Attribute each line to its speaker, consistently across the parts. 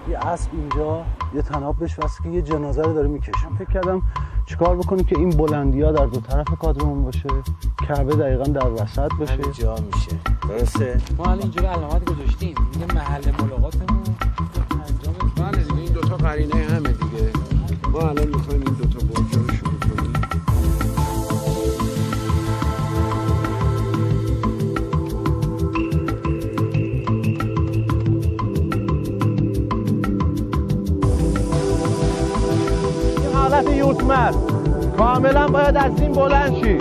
Speaker 1: یه اسب اینجا یه طناب بهش واسه که یه جنازه رو داره میکشه. فکر کردم چیکار بکنیم که این بلندی‌ها در دو طرف کادرمون باشه، کعبه دقیقاً در وسط باشه.
Speaker 2: همین جا میشه. درسته؟
Speaker 3: ما الان اینجوری علامت گذاشتیم. میگه محل ملاقاتمون انجام.
Speaker 4: بله دیگه این دوتا قرینه همه دیگه. ما الان می‌خوایم این دوتا برج رو شروع کنیم.
Speaker 1: حالت یوتمر کاملا باید از این بلند شی.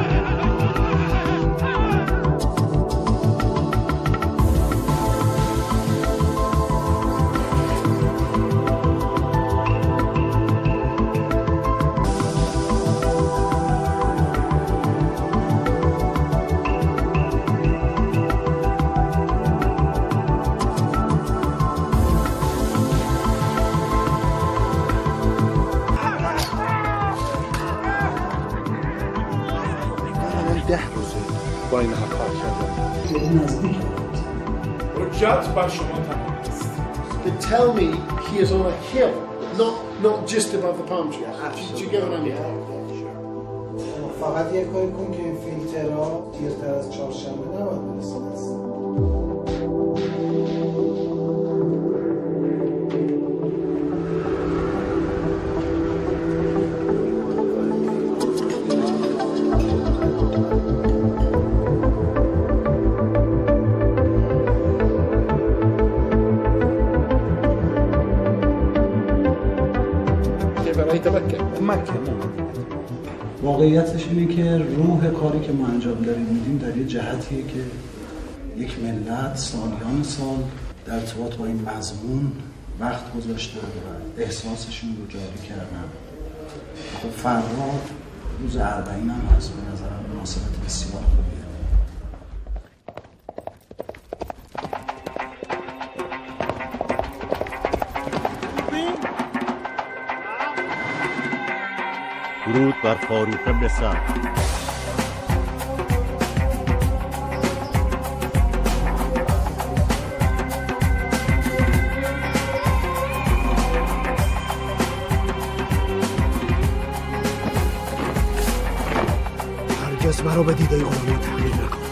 Speaker 4: با اینها کار کردم.
Speaker 5: خیلی نزدیک
Speaker 6: حجت بر شما تمام است.
Speaker 5: But tell me he is on a hill, not just above the palm trees. Do you get what I mean?
Speaker 7: فقط یه کاری کن که این فیلترها دیرتر از چهارشنبه نباید برسن. واقعیتش اینه که روح کاری که ما انجام داریم میدیم در یه جهتیه که یک ملت سالیان سال در ارتباط با این مضمون وقت گذاشتن و احساسشون رو جاری کردن. خب فردا روز 40 هم هست، به نظرم مناسبت بسیار خوبیه.
Speaker 8: درود بر فاروق مصر.
Speaker 5: هرگز مرا به دیده غلامی تحمیل نکن.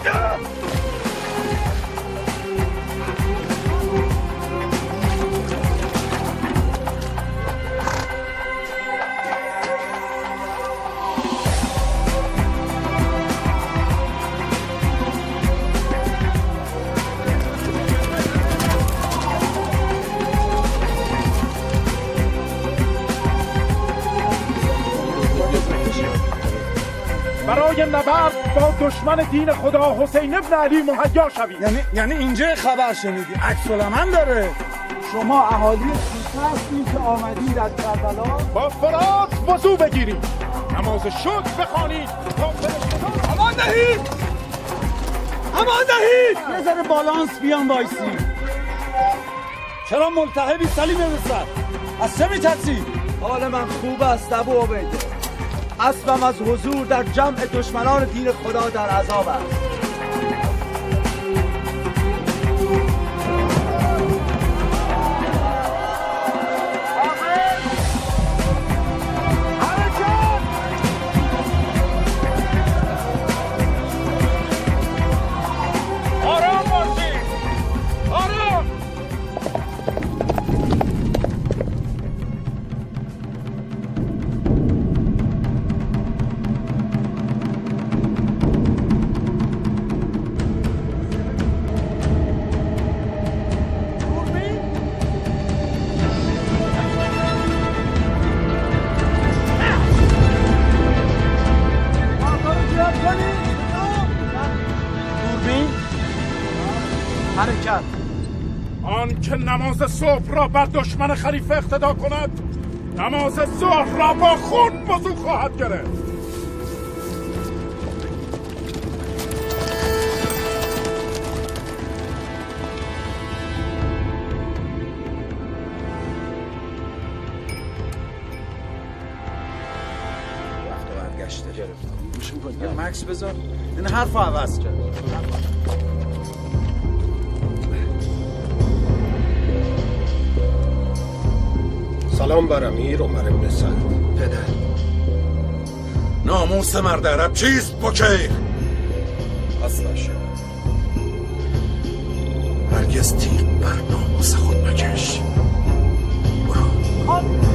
Speaker 6: برای نبرد با دشمن دین خدا حسین ابن علی مهیا شوید.
Speaker 1: یعنی اینجا خبر شنیدی؟ عکس العمل داره. شما اهالی کوفه هستید که آمدید از کربلا
Speaker 6: با فرات وضو بگیرید، نماز شکر بخوانید تا امان دهید، امان دهید.
Speaker 1: یه ذره بالانس بیان وایسی. چرا ملتهبی سلیم رسد؟ از چه می‌ترسی؟ حال من خوب است ابو عبیده. اسبم از حضور در جمع دشمنان دین خدا در عذاب است.
Speaker 6: آن که نماز صبح را بر دشمن خلیفه اقتدا کند، نماز ظهر را با خون وضو خواهد گرفت.
Speaker 1: وقت برگشته گرفتم. گوش می‌کنی؟ یه مکس بذار. این حرفو عوض کرد.
Speaker 4: سلام بر امیر عمر بن سعد.
Speaker 9: پدر ناموس مرد عرب چیست بکیر؟
Speaker 4: پس باشه.
Speaker 9: هرگز تیغ بر ناموس خود مکش. برو.